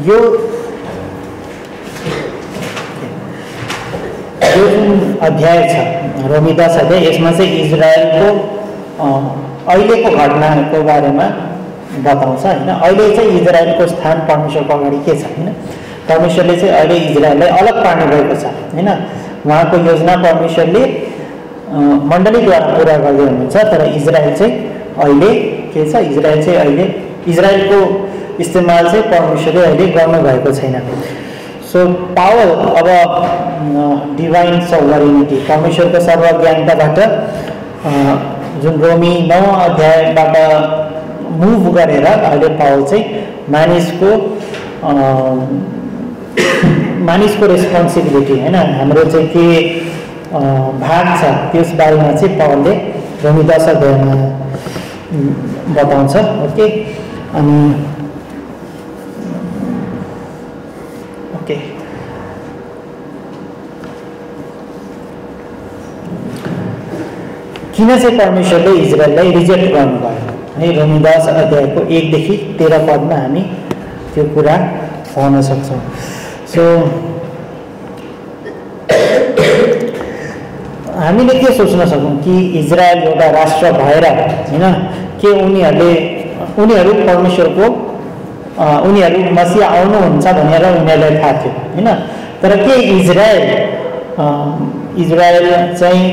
यो जुन अध्याय छ रोमी 10 अध्याय, यसमा चाहिँ इजरायलको अहिलेको घटनाको बारेमा बताउँछ हैन। अहिले चाहिँ इजरायलको स्थान परमेश्वरको अगाडि के छ हैन। परमेश्वरले चाहिँ अहिले इजरायललाई अलग पार्नु भएको छ हैन। उहाँको योजना परमेश्वरले मण्डलीद्वारा पुरा गर्दै हुनुहुन्छ, तर इजरायल चाहिँ अहिले के छ, इजरायल चाहिँ अहिले इजरायलको इस्तेमाल चाहिँ परमेश्वरले अहिले गर्नुभएको छैन। सो पावल अब डिभाइन सोभरेनिटी, परमेश्वरको सर्वज्ञानताबाट जुन रोमी 9 अध्यायबाट मुभ गरेर अहिले पावल चाहिँ मानिसको रेस्पोन्सिबिलिटी हैन, हाम्रो चाहिँ के भाग छ त्यस बारेमा चाहिँ पावलले रोमी 10 अध्यायमा बताउँछ। ओके, अनि ओके किन चाहिँ परमेश्वरले इजरायललाई रिजेक्ट गर्नुभयो है, रोमी 10 अध्यायको 1 देखि 13 पदमा हामी त्यो कुरा पढ्न सक्छौँ। सो हामीले के सोच्न सकौँ कि इजरायल एउटा राष्ट्र भएर हैन के उनीहरू परमेश्वरको उनीहरू मसीहा आउनुहुन्छ भनेर उनीहरूलाई थाहा थियो हैन। तर के इजरायल चाहिँ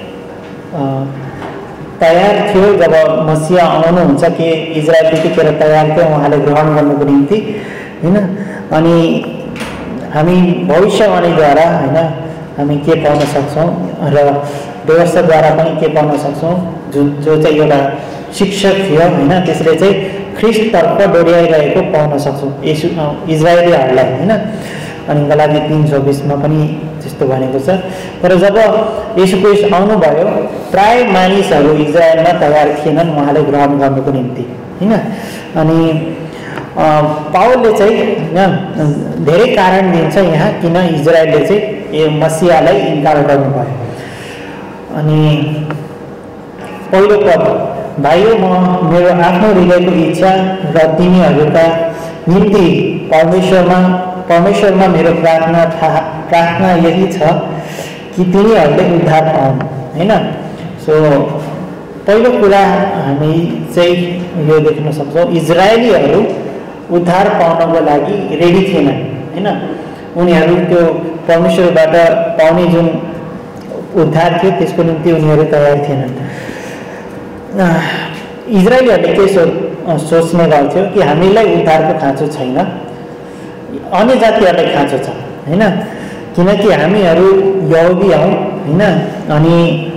तयार थियो जब मसीहा आउनुहुन्छ, कि इजरायल त्यतिखेर तयार थियो उहाँले ग्रहण गर्नको निम्ति हैन। अनि हामी भविष्यवाणीद्वारा हैन हामी के पाउन सक्छौँ र व्यवस्थाद्वारा पनि के पाउन सक्छौँ, जो चाहिँ एउटा शिक्षक थियो हैन, त्यसले चाहिँ ख्रिस्टतर्फ डोर्याइरहेको पाउन सक्छौँ इजरायलीहरूलाई हैन। अनि गलाती 3:24 पनि त्यस्तो भनेको छ। तर जब येशू ख्रिस्ट आउनुभयो, प्राय मानिसहरू इजरायलमा तयार थिएनन् उहाँले ग्रहण गर्नको निम्ति हैन। अनि पावलले चाहिँ हैन धेरै कारण दिन्छ यहाँ किन इजरायलले चाहिँ यो मसीहालाई इन्कार गर्नुभयो। अनि पहिलो पद, भाइयो म मेरो आफ्नो हृदयको इच्छा र तिमीहरूका निम्ति परमेश्वरमा मेरो प्रार्थना यही छ कि तिनीहरूले उद्धार पाउन् हैन। सो पहिलो कुरा हामी चाहिँ यो देख्न सक्छौँ, इजरायलीहरू उद्धार पाउनको लागि रेडी थिएनन् हैन। उनीहरू त्यो परमेश्वरबाट पाउने जुन उद्धार थियो त्यसको निम्ति उनीहरू तयार थिएनन्। इजरायलीहरूले के सोच्ने गर्थ्यो कि हामीलाई उद्धारको खाँचो छैन, अन्य जातिहरूलाई खाँचो छ हैन, किनकि हामीहरू यहुदी हौँ हैन। अनि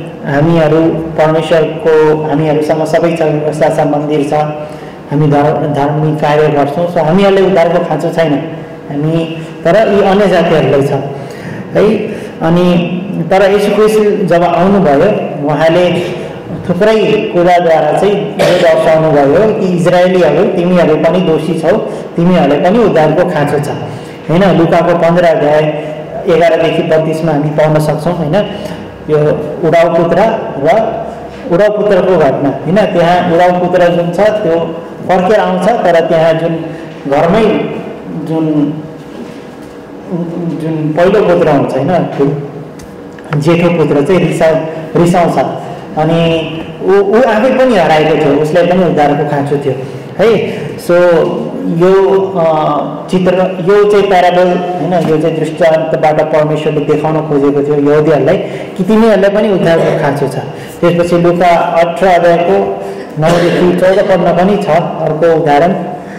हामीहरूसँग सबै छ, व्यवस्था छ, मन्दिर छ, हामी धार्मिक कार्य गर्छौँ। सो हामीहरूलाई उद्धारको खाँचो छैन, तर यी अन्य जातिहरूलाई छ है। अनि तर येशू ख्रिस्ट जब आउनुभयो उहाँले थुप्रै कुराद्वारा चाहिँ यो दर्शाउनु भयो कि इजरायलीहरू तिमीहरू पनि दोषी छौ, तिमीहरूलाई पनि उद्धारको खाँचो छ हैन। लुकाको 15 अध्याय 11 देखि 32 हामी पाउन सक्छौँ हैन। यो उडाउ पुत्रको घटना हैन। त्यहाँ उडाउ पुत्र जुन छ त्यो फर्केर आउँछ, तर त्यहाँ जुन घरमै जुन पहिलो पुत्र हुन्छ हैन, जेठो पुत्र चाहिँ रिसाउँछ। अनि ऊ आफै पनि हराएको थियो, उसलाई पनि उद्धारको खाँचो थियो है। सो यो चाहिँ प्याराबल हैन, यो चाहिँ दृष्टान्तबाट परमेश्वरले देखाउन खोजेको थियो यहुदीहरूलाई कि तिमीहरूलाई पनि उद्धारको खाँचो छ। त्यसपछि लुका 18 अध्यायको 9 देखि 14 पदमा पनि छ अर्को उदाहरण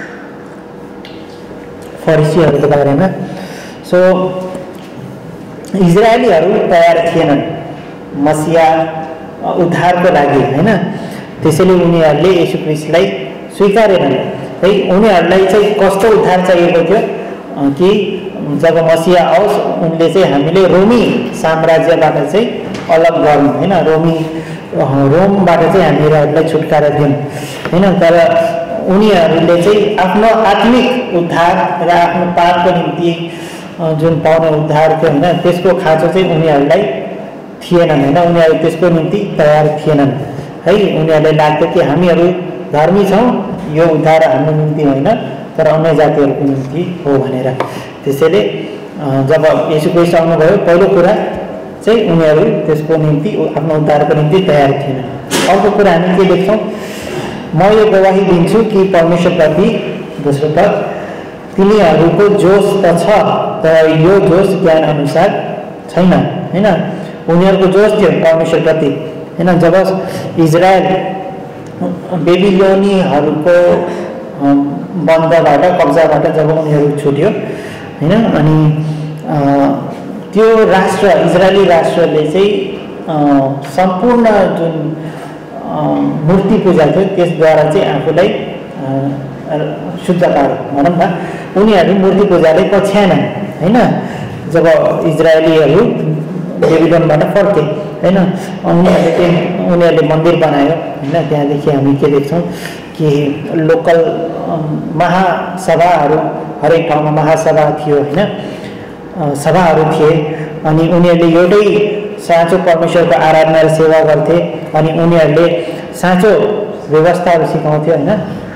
फरिसीहरूको बारेमा। सो इजरायलीहरू तयार थिएनन् मसीहा उद्धारको लागि हैन। त्यसैले उनीहरूले येशू ख्रिस्टलाई स्वीकारेनन् है। उनीहरूलाई चाहिँ कस्तो उद्धार चाहिएको थियो कि जब मसीहा आओस् उनले चाहिँ हामीले रोमी साम्राज्यबाट चाहिँ अलग गर्नु हैन, रोमबाट चाहिँ हामीहरूलाई छुटकारा दिउँ हैन। तर उनीहरूले चाहिँ आफ्नो आत्मिक उद्धार र आफ्नो पापको निम्ति जुन पाउने उद्धार थियो हैन, त्यसको खाँचो चाहिँ उनीहरूलाई थिएनन् हैन। उनीहरू त्यसको निम्ति तयार थिएनन् है। उनीहरूलाई लाग्थ्यो कि हामीहरू धर्मी छौँ, यो उद्धार हाम्रो निम्ति होइन, तर अन्य जातिहरूको निम्ति हो भनेर। त्यसैले जब येशू ख्रीष्ट आउनुभयो पहिलो कुरा चाहिँ उनीहरू त्यसको निम्ति आफ्नो उद्धारको निम्ति तयार थिएन। अर्को कुरा हामी के देख्छौँ, म यो गवाही दिन्छु कि परमेश्वरप्रति, दोस्रो पद, तिनीहरूको जोस त छ तर यो जोस ज्ञान अनुसार छैन। होइन, उनीहरूको जोस थियो परमेश्वरप्रति। होइन, जब इजरायल बेबिलोनीहरूको बन्धबाट, कब्जाबाट जब उनीहरू छुट्यो, होइन, अनि त्यो राष्ट्र, इजरायली राष्ट्रले चाहिँ सम्पूर्ण जुन मूर्ति पूजा थियो त्यसद्वारा चाहिँ आफूलाई शुद्ध पार्यो भनौँ न। उनीहरू मूर्ति पूजाले पछ्याएनन्। होइन, जब इजरायलीहरू बेबिलोनबाट फर्के, होइन, उनीहरूले मन्दिर बनायो। होइन, त्यहाँदेखि हामी के देख्छौँ कि लोकल महासभाहरू, हरेक ठाउँमा महासभा थियो। होइन, सभाहरू थिए अनि उनीहरूले एउटै साँचो परमेश्वरको आराधना र सेवा गर्थे अनि उनीहरूले साँचो व्यवस्थाहरू सिकाउँथे। होइन,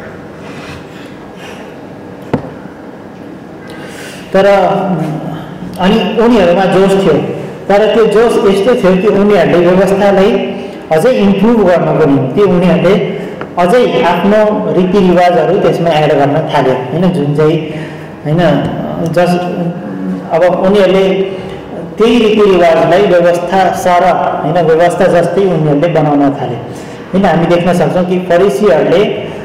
तर अनि उनीहरूमा जोस थियो, तर त्यो जोस यस्तो थियो कि उनीहरूले व्यवस्थालाई अझै इम्प्रुभ गर्नको निम्ति उनीहरूले अझै आफ्नो रीतिरिवाजहरू त्यसमा एड गर्न थाल्यो। होइन, जुन चाहिँ होइन अब उनीहरूले त्यही रीतिरिवाजलाई व्यवस्था सरह, होइन, व्यवस्था जस्तै उनीहरूले बनाउन थाले। होइन, हामी देख्न सक्छौँ कि फरिसीहरूले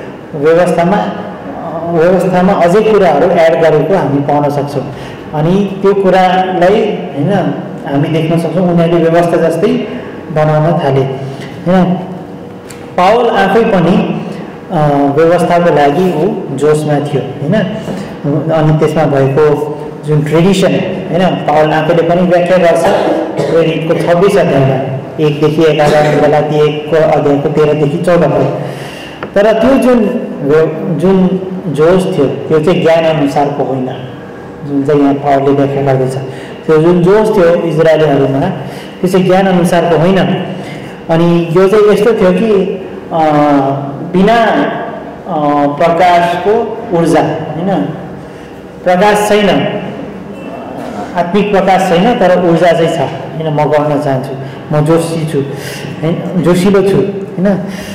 व्यवस्थामा अझै कुराहरू एड गरेको हामी पाउन सक्छौँ अनि त्यो कुरालाई, होइन, हामी देख्न सक्छौँ उनीहरूले व्यवस्था जस्तै बनाउन थाले। होइन, पावल आफै पनि व्यवस्थाको लागि ऊ जोसमा थियो। होइन, अनि त्यसमा भएको जुन ट्रेडिसन, होइन, पावल आफैले पनि व्याख्या गर्छ प्रेरितको 26 अध्यायमा 1 देखि 11, गलाती 1 अध्यायको 13 देखि 14 पद। तर त्यो जुन जोस थियो त्यो चाहिँ ज्ञान अनुसारको होइन, जुन चाहिँ यहाँ पावलले व्याख्या गर्दैछ। त्यो जुन जोस थियो इजरायलीहरूमा त्यो चाहिँ ज्ञान अनुसारको होइन। अनि यो चाहिँ यस्तो थियो कि बिना प्रकाशको ऊर्जा, होइन, प्रकाश छैन, आत्मिक प्रकाश छैन तर ऊर्जा चाहिँ छ। होइन, म गर्न चाहन्छु, म जोसी छु, होइन, जोसिलो छु। होइन,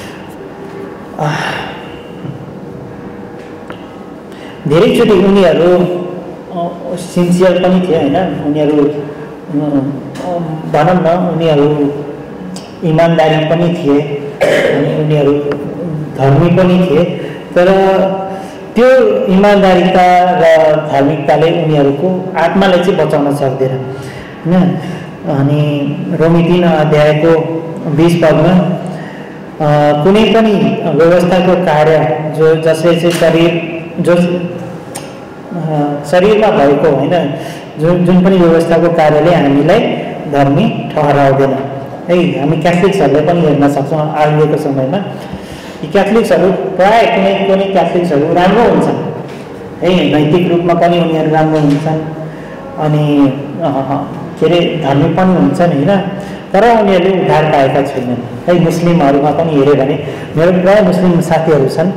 धेरैचोटि उनीहरू सिन्सियर पनि थिए। होइन, उनीहरू भनौँ न उनीहरू इमान्दारी पनि थिए अनि उनीहरू धर्मी पनि थिए, तर त्यो इमान्दारिता र धार्मिकताले उनीहरूको आत्मालाई चाहिँ बचाउन सक्दैन। होइन, अनि रोमी 3 अध्यायको 20 पदमा कुनै पनि व्यवस्थाको कार्य जसले चाहिँ शरीरमा भएको, होइन, जुन पनि व्यवस्थाको कार्यले हामीलाई धर्मी ठहराउँदैन। है, हामी क्याथोलिक्सहरूले पनि हेर्न सक्छौँ अहिलेको समयमा कि क्याथोलिक्सहरू प्राय कुनै क्याथोलिक्सहरू राम्रो हुन्छन्, है, नैतिक रूपमा पनि उनीहरू राम्रो हुन्छन् अनि के अरे धर्मी पनि हुन्छन्। होइन, तर उनीहरूले उद्धार पाएका छैनन्। है, मुस्लिमहरूमा पनि हेऱ्यो भने मेरो प्राय मुस्लिम साथीहरू छन्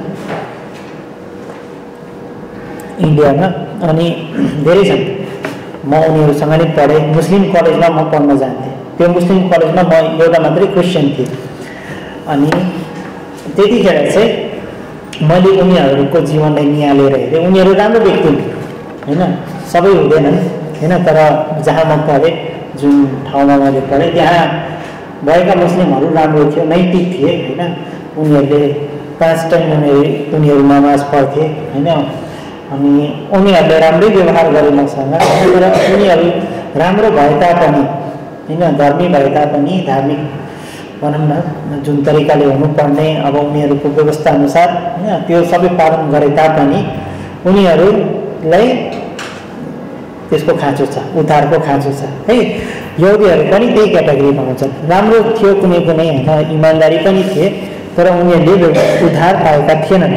इन्डियामा अनि धेरै छन्। म उनीहरूसँग नै पढेँ, मुस्लिम कलेजमा म पढ्न जान्थेँ। त्यो मुस्लिम कलेजमा म एउटा मात्रै क्रिस्चियन थिएँ अनि त्यतिखेर चाहिँ मैले उनीहरूको जीवनलाई निहालेर हेरेँ। उनीहरू राम्रो व्यक्ति हुन्, होइन, सबै हुँदैनन्, होइन, तर जहाँ म पढेँ, जुन ठाउँमा मैले पढेँ त्यहाँ भएका मुस्लिमहरू राम्रो थियो, नैतिक थिए। होइन, उनीहरूले 5 टाइम उनीहरू नमाज पढ्थे। होइन, अनि उनीहरूले राम्रै व्यवहार गरे मसँग। तर उनीहरू राम्रो भए तापनि, होइन, धर्मी भए तापनि, धार्मिक भनौँ न जुन तरिकाले हुनुपर्ने अब उनीहरूको व्यवस्था अनुसार, होइन, त्यो सबै पालन गरे तापनि उनीहरूलाई त्यसको खाँचो छ, उद्धारको खाँचो छ। है, यहुदीहरू पनि त्यही क्याटेगोरीमा हुन्छन्, राम्रो थियो कुनै, होइन, इमान्दारी पनि थिए तर उनीहरूले उद्धार पाएका थिएनन्।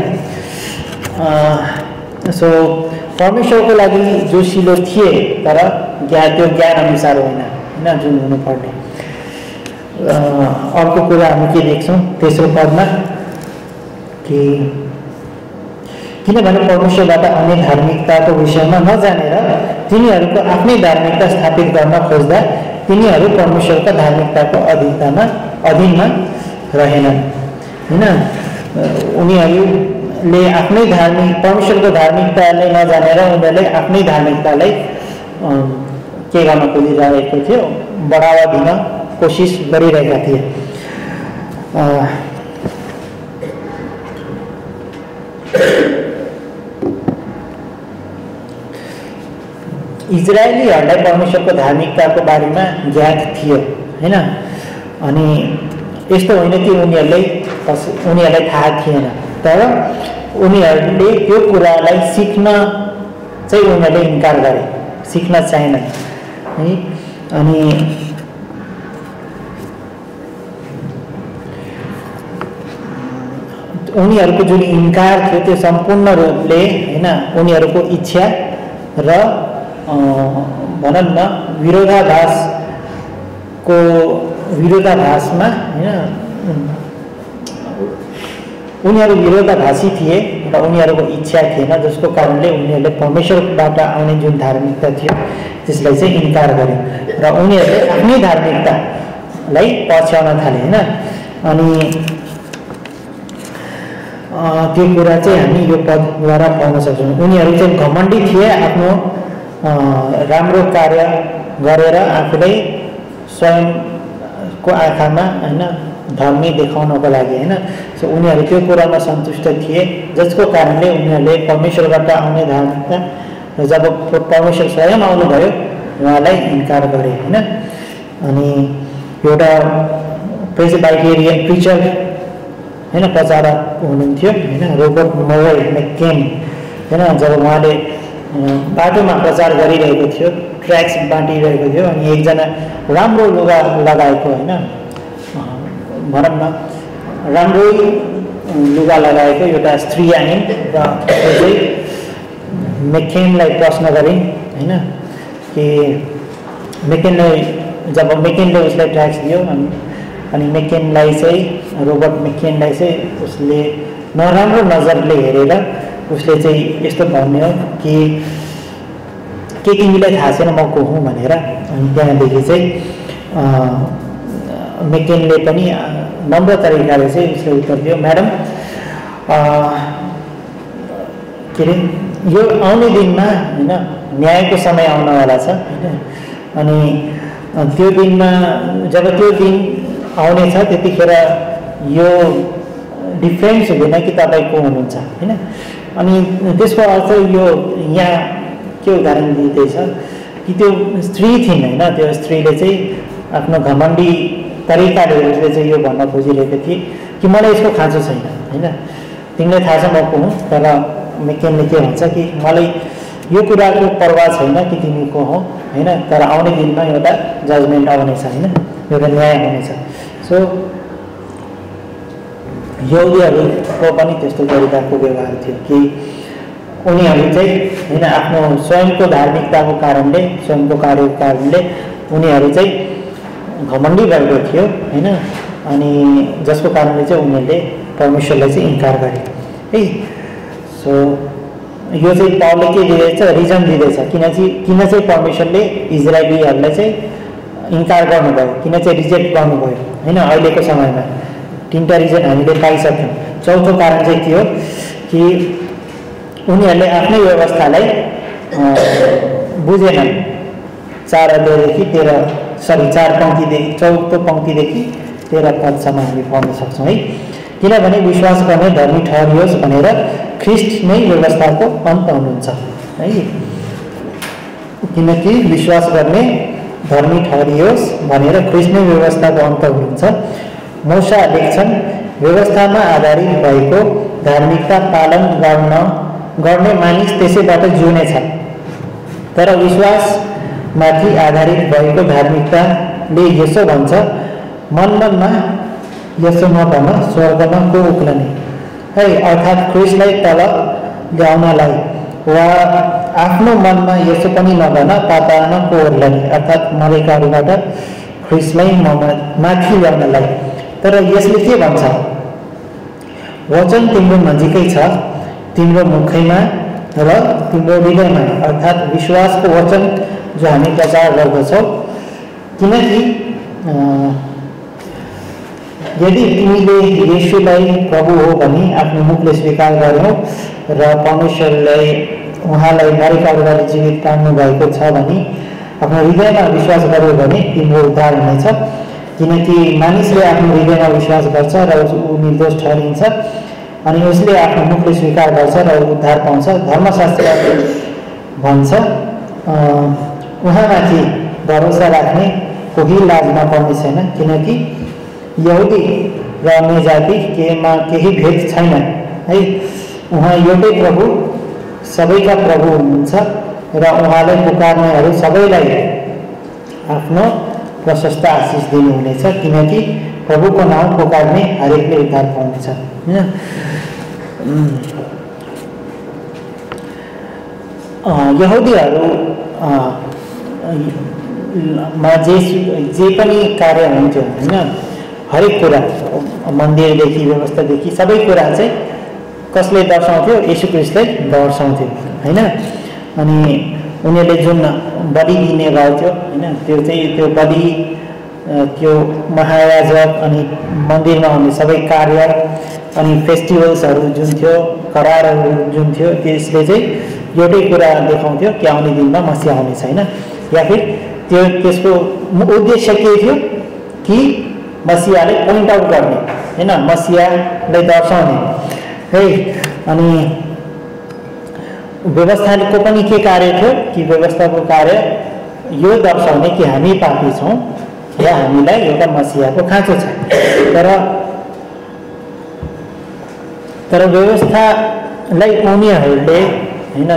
सो परमेश्वरको लागि जोसिलो थिए तर त्यो ज्ञान अनुसार होइन, होइन, जुन हुनुपर्ने। अर्को कुरा हामी के देख्छौँ तेस्रो पदमा कि किनभने परमेश्वरबाट आउने धार्मिकताको विषयमा नजानेर तिनीहरूको आफ्नै धार्मिकता स्थापित गर्न खोज्दा तिनीहरू परमेश्वरका धार्मिकताको अधीनमा रहेनन् हैन। उनीहरूले आफ्नै परमेश्वरको धार्मिकतालाई नजानेर उनीहरूले आफ्नै धार्मिकतालाई के गर्न खोजिरहेको थियो, बढावा दिन कोसिस गरिरहेका थिए। इजरायलीहरूलाई परमेश्वरको धार्मिकताको बारेमा ज्ञात थियो हैन। अनि यस्तो होइन कि उनीहरूलाई थाहा थिएन, तर उनीहरूले त्यो कुरालाई सिक्न चाहिँ उनीहरूले इन्कार गरे, सिक्न चाहेनन् है। अनि उनीहरूको जुन इन्कार थियो त्यो सम्पूर्ण रूपले हैन उनीहरूको इच्छा र भनौँ न विरोधाभासमा हैन उनीहरू विरोधाभासी थिए र उनीहरूको इच्छा थिएन, जसको कारणले उनीहरूले परमेश्वरबाट आउने जुन धार्मिकता थियो त्यसलाई चाहिँ इन्कार गरे र उनीहरूले आफ्नै धार्मिकतालाई पछ्याउन थाले हैन। अनि त्यो कुरा चाहिँ हामी यो पदद्वारा पाउन सक्छौँ। उनीहरू चाहिँ घमण्डी थिए, आफ्नो राम्रो कार्य गरेर आफूलाई स्वयंको आँखामा हैन धर्मी देखाउनको लागि हैन। सो उनीहरू त्यो कुरामा सन्तुष्ट थिए, जसको कारणले उनीहरूले परमेश्वरबाट आउने धार्मिकता र जब परमेश्वर स्वयं आउनुभयो उहाँलाई इन्कार गरे हैन। अनि एउटा प्रेसिबाइटेरियन प्रिचर हैन प्रचारक हुनुहुन्थ्यो हैन, रोबर्ट मरे मैकेन हैन। जब उहाँले बाटोमा प्रचार गरिरहेको थियो, ट्र्याक्स बाँडिरहेको थियो, अनि एकजना राम्रो लुगा लगाएको हैन भनौँ न राम्रै लुगा लगाएको एउटा स्त्री आइन् र चाहिँ मेकेनलाई प्रश्न गरिन् हैन कि जब मेकेनले उसलाई ट्याक्स दियो अनि मेकेनलाई चाहिँ रोबर्ट मेकेनलाई चाहिँ उसले नराम्रो नजरले हेरेर उसले चाहिँ यस्तो भन्यो कि के तिमीलाई थाहा छैन म को हुँ भनेर। अनि त्यहाँदेखि चाहिँ मेकेनले पनि नम्र तरिकाले चाहिँ उसले उत्तर दियो, म्याडम के अरे यो आउने दिनमा हैन न्यायको समय आउनवाला छ हैन। अनि त्यो दिनमा जब त्यो दिन आउनेछ त्यतिखेर यो डिफ्रेन्स हुँदैन कि तपाईँ को हुनुहुन्छ हैन। अनि त्यसको अर्थ यो यहाँ के उदाहरण दिँदैछ कि त्यो स्त्री थिइन् हैन, त्यो स्त्रीले चाहिँ आफ्नो घमण्डी तरिकाले उसले चाहिँ यो भन्न खोजिरहेको थिए कि मलाई यसको खाँचो छैन हैन, तिमीलाई थाहा छ म को हुँ। तर मेकेनले के भन्छ कि मलाई यो कुराको परवाह छैन कि तिमी को हौ हैन, तर आउने दिनमा एउटा जजमेन्ट आउनेछ हैन, एउटा न्याय हुनेछ। सो यहुदीहरूको पनि त्यस्तो तरिकाको व्यवहार थियो कि उनीहरू चाहिँ हैन आफ्नो स्वयंको धार्मिकताको कारणले, स्वयंको कार्यको कारणले उनीहरू चाहिँ घमण्डी भएको थियो हैन। अनि जसको कारणले चाहिँ उनीहरूले परमेश्वरलाई चाहिँ इन्कार गरे है। सो यो चाहिँ पावलले के दिँदैछ, रिजन दिँदैछ किन चाहिँ परमेश्वरले इजरायलीहरूलाई चाहिँ इन्कार गर्नुभयो, किन चाहिँ रिजेक्ट गर्नुभयो हैन। अहिलेको समयमा तीनटा रिजन हामीले पाइसक्यौँ। चौथो कारण चाहिँ के हो कि उनीहरूले आफ्नै व्यवस्थालाई बुझेनन्। 4 पङ्क्तिदेखि 14 पङ्क्तिदेखि 13 पदसम्म हामी पढ्न सक्छौँ है। किनभने विश्वास गर्ने धर्मी ठहरियोस् भनेर ख्रिस्ट नै व्यवस्थाको अन्त हुनुहुन्छ है। किनकि विश्वास गर्ने धर्मी ठहरियोस् भनेर ख्रिस्ट नै व्यवस्थाको अन्त हुनुहुन्छ। मूसा लेख्छन्, व्यवस्थामा आधारित भएको धार्मिकता पालन गर्ने मानिस त्यसैबाट जिउनेछ, तर विश्वासमाथि आधारित भएको धार्मिकताले यसो भन्छ, मनमा यसो नभन स्वर्गमा को उक्लने है। अर्थात् ख्रिस्टलाई तल ल्याउनलाई वा आफ्नो मनमा यसो पनि नभन पातालमा को ओर्लने, अर्थात् मरेकाहरूबाट ख्रिस्टलाई माथि ल्याउनलाई। तर यसले के भन्छ, वचन तिम्रो नजिकै छ, तिम्रो मुखैमा र तिम्रो हृदयमा, अर्थात् विश्वासको वचन जो हामी प्रचार गर्दछौँ। किनकि यदि तिमीले येशूलाई प्रभु हो भनी आफ्नो मुखले स्वीकार गर्यौ र परमेश्वरलाई उहाँलाई मरेकाबाट जीवित पार्नु भएको छ भनी आफ्नो हृदयमा विश्वास गर्यो भने तिम्रो उद्धार हुनेछ। किनकि मानिसले आफ्नो हृदयमा विश्वास गर्छ र ऊ निर्दोष ठहरिन्छ, अनि उसले आफ्नो मुखले स्वीकार गर्छ र उद्धार पाउँछ। धर्मशास्त्र भन्छ उहाँमाथि भरोसा राख्ने कोही लाजमा पर्ने छैन, किनकि यहुदी र अन्य जाति केमा केही भेद छैन है। उहाँ एउटै प्रभु, सबैका प्रभु हुनुहुन्छ र उहाँलाई पुकार्नेहरू सबैलाई आफ्नो प्रशस्त आशिष दिनुहुनेछ, किनकि प्रभुको नाम पुकार्ने हरेकले उद्धार पाउनेछ। यहुदीहरू मा जे पनि कार्य हुन्थ्यो होइन, हरेक कुरा मन्दिरदेखि व्यवस्थादेखि सबै कुरा चाहिँ कसले दर्शाउँथ्यो? येशू ख्रीष्टले दर्शाउँथ्यो होइन। अनि उनीहरूले जुन बलि दिने गर्थ्यो होइन, त्यो चाहिँ त्यो बलि, त्यो महायाजक अनि मन्दिरमा हुने सबै कार्य अनि फेस्टिभल्सहरू जुन थियो, करारहरू जुन थियो, त्यसले चाहिँ एउटै कुरा देखाउँथ्यो कि आउने दिनमा मसीहा आउने छैन, या फिर त्यो त्यसको उद्देश्य के थियो कि मसीहाले पोइन्ट आउट गर्ने होइन, मसीहालाई दर्शाउने है। अनि व्यवस्थाको पनि के कार्य थियो कि व्यवस्थाको कार्य यो दर्शाउने कि हामी पापी छौँ र हामीलाई एउटा मसीहाको खाँचो छ। तर व्यवस्थालाई उनीहरूले होइन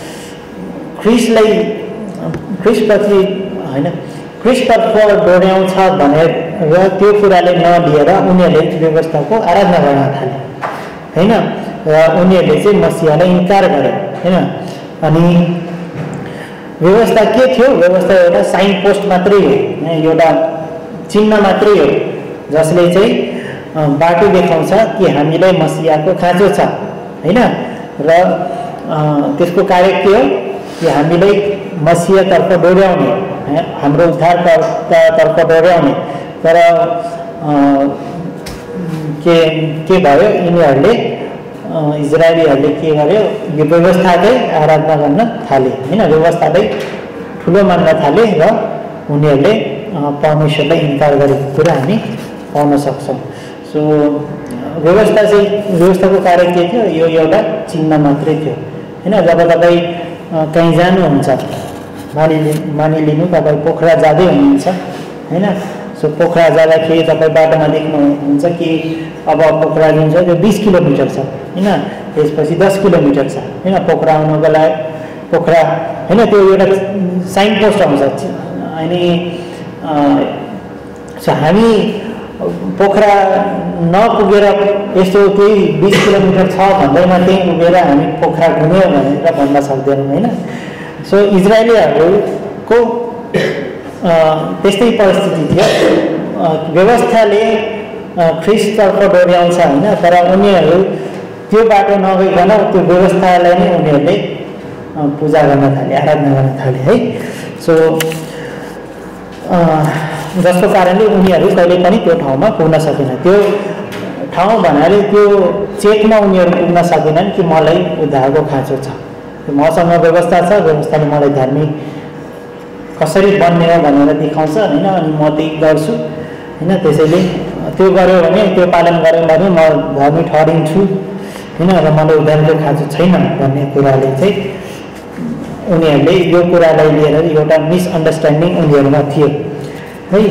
ख्रिस्टप्रति होइन ख्रिस्टतर्फ डोर्याउँछ भनेर र त्यो कुराले नलिएर उनीहरूले व्यवस्थाको आराधना गर्न थाले होइन, र उनीहरूले चाहिँ मसीहालाई इन्कार गरे होइन। अनि व्यवस्था के थियो? व्यवस्था एउटा साइन पोस्ट मात्रै हो, एउटा चिन्ह मात्रै हो जसले चाहिँ बाटो देखाउँछ कि हामीलाई मसीहाको खाँचो छ होइन। र त्यसको कार्य के हो कि हामीलाई मसीहातर्फ डोर्याउने, हाम्रो उद्धारकर्तातर्फ डोर्याउने। तर के भयो? यिनीहरूले इजरायलीहरूले के गर्यो? यो व्यवस्थाकै आराधना गर्न थाले होइन, व्यवस्थालाई ठुलो मान्न थाले र उनीहरूले परमेश्वरलाई इन्कार गरेको कुरा हामी पाउन सक्छौँ। सो व्यवस्थाको कार्य के थियो? यो एउटा चिन्ह मात्रै थियो होइन। जब तपाईँ कहीँ जानुहुन्छ, मानिलिनु तपाईँ पोखरा जाँदै हुनुहुन्छ होइन, सो पोखरा जाँदाखेरि तपाईँ बाटोमा देख्नुहुन्छ कि अब पोखरा जुन छ त्यो 20 किलोमिटर छ होइन, त्यसपछि 10 किलोमिटर छ होइन पोखरा आउनुको लागि। पोखरा होइन त्यो एउटा साइन पोस्ट आउँछ। अनि सो हामी पोखरा नपुगेर यस्तो केही 20 किलोमिटर छ भन्दैमा त्यहीँ पुगेर हामी पोखरा घुम्यौँ भनेर भन्न सक्दैनौँ होइन। सो इजरायलीहरूको त्यस्तै परिस्थिति थियो। व्यवस्थाले ख्रिस्टतर्फ डोर्याउँछ होइन, तर उनीहरू त्यो बाटो नगइकन त्यो व्यवस्थालाई नै उनीहरूले पूजा गर्न थाले, आराधना गर्न थाले है। सो जसको कारणले उनीहरू कहिले पनि त्यो ठाउँमा पुग्न सकेन। त्यो ठाउँ भन्नाले त्यो चेकमा उनीहरू पुग्न सकेनन् कि मलाई उद्धारको खाँचो छ, मसँग व्यवस्था छ, व्यवस्थाले मलाई धार्मिक कसरी बन्ने हो भनेर देखाउँछ होइन, अनि म त्यही गर्छु होइन। त्यसैले त्यो गऱ्यो भने, त्यो पालन गऱ्यो भने म धर्मी ठहरिन्छु होइन, र मलाई उद्धारको खाँचो छैन भन्ने कुराले चाहिँ उनीहरूले यो कुरालाई लिएर एउटा मिसअन्डरस्ट्यान्डिङ उनीहरूमा थियो है।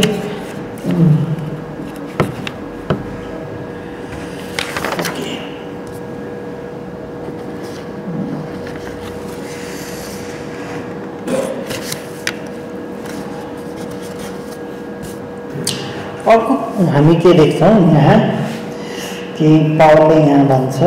अर्को हामी के देख्छौँ यहाँ कि पावलले यहाँ भन्छ,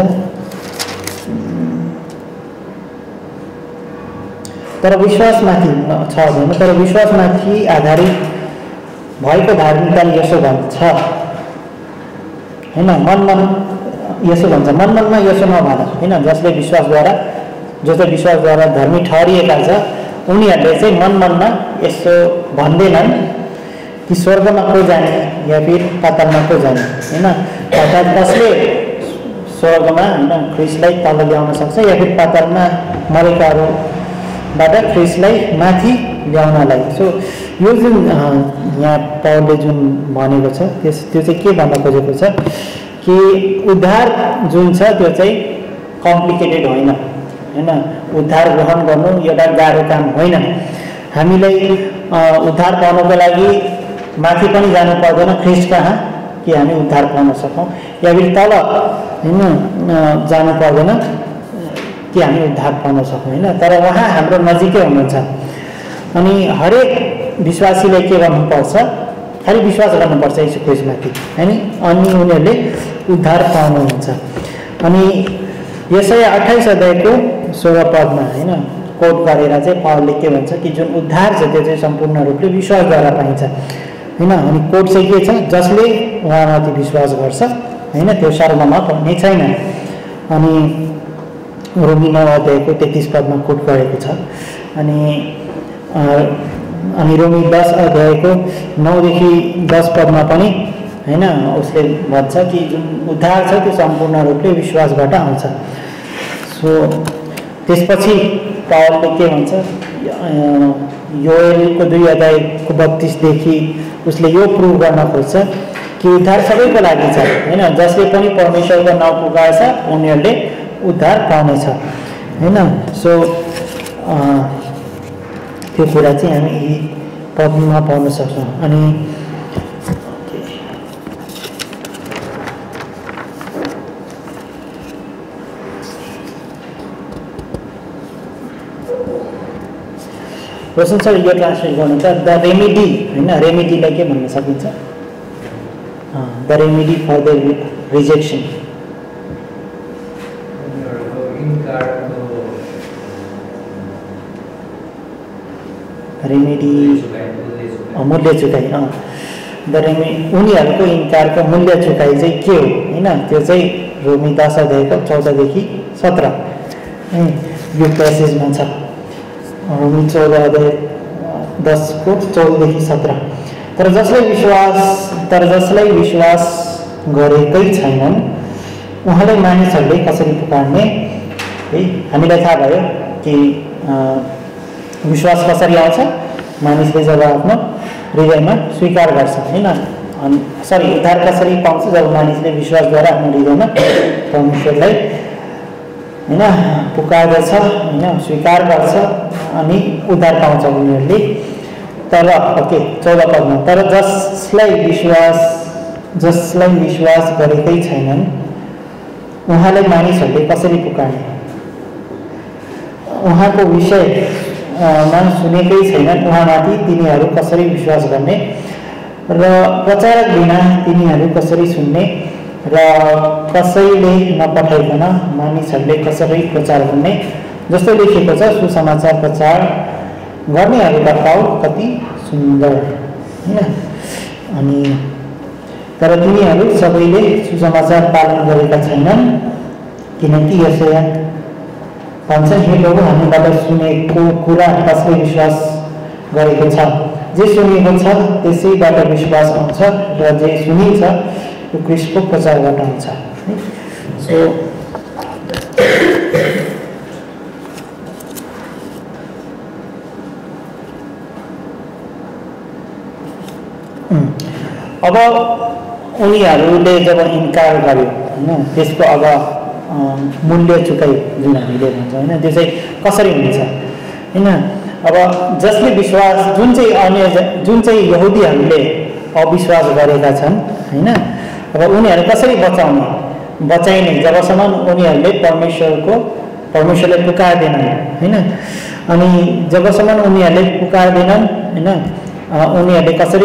तर विश्वासमाथि छ भने, तर विश्वासमाथि आधारित भएको धार्मिकताले यसो भन्छ होइन, यसो भन्छ, मनमनमा यसो नभन हैन, जसले विश्वासद्वारा जो चाहिँ विश्वासद्वारा धर्मी ठहरिएका छ उनीहरूले चाहिँ मनमनमा यसो भन्दैनन् कि स्वर्गमा को जाने या फिर पातालमा को जाने हैन, अर्थात् कसले स्वर्गमा हैन ख्रिस्टलाई तल ल्याउन सक्छ या फिर पातालमा मरेकाहरूबाट ख्रिस्टलाई माथि ल्याउनलाई। सो यो जुन यहाँ पावलले जुन भनेको छ त्यो चाहिँ के भन्न खोजेको छ कि उद्धार जुन छ त्यो चाहिँ कम्प्लिकेटेड होइन हैन, उद्धार ग्रहण गर्नु एउटा गाह्रो काम होइन। हामीलाई उद्धार पाउनको लागि माथि पनि जानु पर्दैन ख्रिस्ट कहाँ कि हामी उद्धार पाउन सकौँ, या फिर तल हैन जानु पर्दैन कि हामी उद्धार पाउन सकौँ हैन, तर उहाँ हाम्रो नजिकै हुनुहुन्छ। अनि हरेक विश्वासीले के गर्नुपर्छ, खालि विश्वास गर्नुपर्छ यीशु ख्रिस्टमाथि हैन, अनि उनीहरूले उद्धार पाउनुहुन्छ। अनि यसै 28 अध्यायको 16 पदमा हैन कोट गरेर चाहिँ पावलले के भन्छ कि जुन उद्धार छ त्यो चाहिँ सम्पूर्ण रूपले विश्वासद्वारा पाइन्छ हैन। अनि कोट चाहिँ के छ, जसले उहाँमाथि विश्वास गर्छ हैन त्यो सर्वमा पर्ने छैन। अनि रोमी 9 अध्यायको 33 पदमा कोट गरेको छ। अनि रोमी 10 अध्यायको 9 देखि 10 पदमा पनि हैन उसले भन्छ कि जुन उद्धार छ त्यो सम्पूर्ण रूपले विश्वासबाट आउँछ। सो त्यसपछि पावलले के भन्छ, योएलको 2 अध्यायको 32 देखि उसले यो प्रुभ गर्न खोज्छ कि उद्धार सबैको लागि छ हैन, जसले पनि परमेश्वरको नाउँ पुकार्छ उनीहरूले उद्धार पाउनेछ हैन। सो त्यो कुरा चाहिँ हामी यी पदमा पाउन सक्छौँ। अनि रोशन सर यो ट्रान्सलेट गर्नु त द रेमेडी हैन, रेमेडीलाई के भन्न सकिन्छ, the remedy for the rejection, remedy मूल्य चुकाइ उनीहरूको इन्कारको मूल्य चुकाइ चाहिँ के हो हैन, त्यो चाहिँ रोमी 10 अध्यायको 14 देखि 17 यो प्यासेजमा छ। रोमी 14 अध्याय 10 को 14 देखि 17। तर जसलाई विश्वास गरेकै छैनन् उहाँलाई मानिसहरूले कसरी पुकार्ने है। हामीलाई थाहा भयो कि विश्वास कसरी आउँछ, मानिसले जब आफ्नो हृदयमा स्वीकार गर्छ हैन। अनि उद्धार कसरी पाउँछ, जब मानिसले विश्वासद्वारा आफ्नो हृदयमा परमेश्वरलाई हैन पुकार्दछ हैन, स्वीकार गर्छ अनि उद्धार पाउँछ उनीहरूले। तर ओके 14 पदमा, तर जसलाई विश्वास गरेकै छैनन् उहाँलाई मानिसहरूले कसरी पुकार्ने, उहाँको विषयमा सुनेकै छैनन् उहाँमाथि तिनीहरू कसरी विश्वास गर्ने र प्रचारक बिना तिनीहरू कसरी सुन्ने र कसैले नपठाइकन मानिसहरूले कसरी प्रचार गर्ने, जस्तो लेखिएको छ सुसमाचार प्रचार गर्नेहरूका पाउ कति सुन्दर हैन। अनि तर तिनीहरू सबैले सुसमाचार पालन गरेका छैनन्, किनकि यशया भन्छ हे प्रभु हामीबाट सुनेको कुरा कसले विश्वास गरेको छ, जे सुनेको छ त्यसैबाट विश्वास आउँछ र जे सुनिन्छ त्यो ख्रीष्टको प्रचारबाट आउँछ। सो अब उनीहरूले जब इन्कार गर्यो हैन त्यसको अब मूल्य चुकाइ जुन हामीले भन्छौँ हैन त्यो चाहिँ कसरी हुन्छ हैन। अब जसले विश्वास जुन चाहिँ यहुदीहरूले अविश्वास गरेका छन् हैन, अब उनीहरू कसरी बचाइने जबसम्म उनीहरूले परमेश्वरले पुकार्दैनन् हैन। अनि जबसम्म उनीहरूले पुकार्दैनन् हैन उनीहरूले कसरी